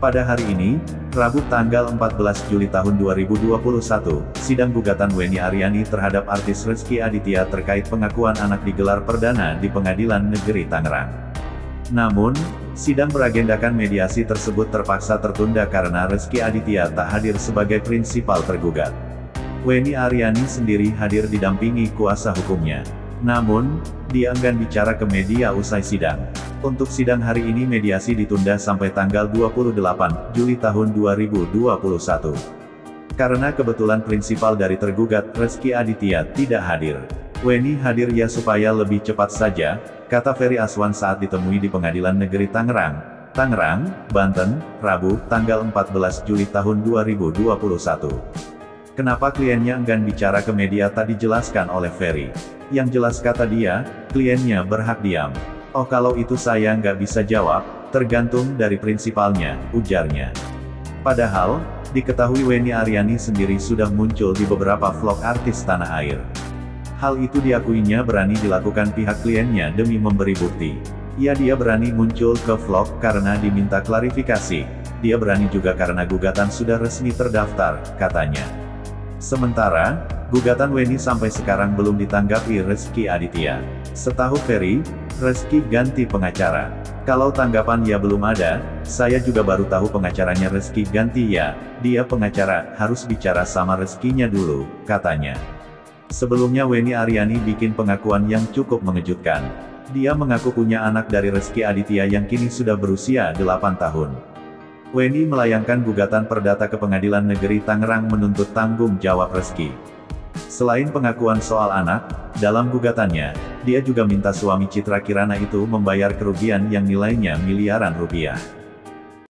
Pada hari ini, Rabu tanggal 14 Juli tahun 2021, sidang gugatan Wenny Aryani terhadap artis Rezky Aditya terkait pengakuan anak digelar perdana di Pengadilan Negeri Tangerang. Namun, sidang beragendakan mediasi tersebut terpaksa tertunda karena Rezky Aditya tak hadir sebagai prinsipal tergugat. Wenny Aryani sendiri hadir didampingi kuasa hukumnya. Namun, dia enggan bicara ke media usai sidang. Untuk sidang hari ini mediasi ditunda sampai tanggal 28 Juli tahun 2021. Karena kebetulan prinsipal dari tergugat, Rezky Aditya, tidak hadir. Wenny hadir ya supaya lebih cepat saja, kata Ferry Aswan saat ditemui di Pengadilan Negeri Tangerang, Banten, Rabu, tanggal 14 Juli tahun 2021. Kenapa kliennya enggan bicara ke media tak dijelaskan oleh Ferry. Yang jelas kata dia, kliennya berhak diam. Oh kalau itu saya nggak bisa jawab, tergantung dari prinsipalnya, ujarnya. Padahal, diketahui Wenny Aryani sendiri sudah muncul di beberapa vlog artis tanah air. Hal itu diakuinya berani dilakukan pihak kliennya demi memberi bukti. Ya dia berani muncul ke vlog karena diminta klarifikasi. Dia berani juga karena gugatan sudah resmi terdaftar, katanya. Sementara, gugatan Wenny sampai sekarang belum ditanggapi Rezky Aditya. Setahu Ferry, Rezky ganti pengacara. Kalau tanggapan ya belum ada, saya juga baru tahu pengacaranya Rezky ganti ya, dia pengacara, harus bicara sama Rezkynya dulu, katanya. Sebelumnya Wenny Aryani bikin pengakuan yang cukup mengejutkan. Dia mengaku punya anak dari Rezky Aditya yang kini sudah berusia 8 tahun. Wenny melayangkan gugatan perdata ke Pengadilan Negeri Tangerang menuntut tanggung jawab Rezky. Selain pengakuan soal anak, dalam gugatannya, dia juga minta suami Citra Kirana itu membayar kerugian yang nilainya miliaran rupiah.